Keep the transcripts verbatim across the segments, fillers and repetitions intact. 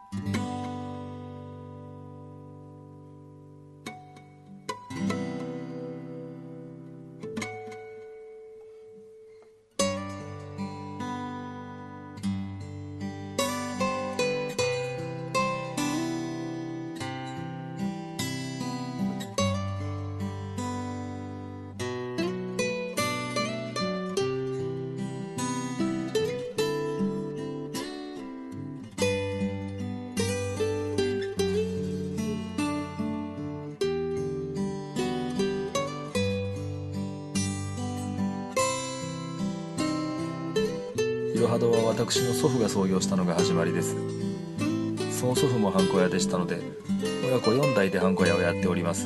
いろは堂は私の祖父が創業したのが始まりです。その祖父もハンコ屋でしたので、親子よんだいでハンコ屋をやっております。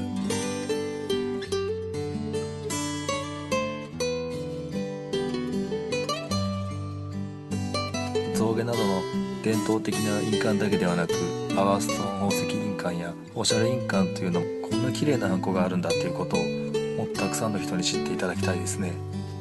象牙などの伝統的な印鑑だけではなく、パワーストーン宝石印鑑やおしゃれ印鑑というのも、こんな綺麗なハンコがあるんだっていうことをもっとたくさんの人に知っていただきたいですね。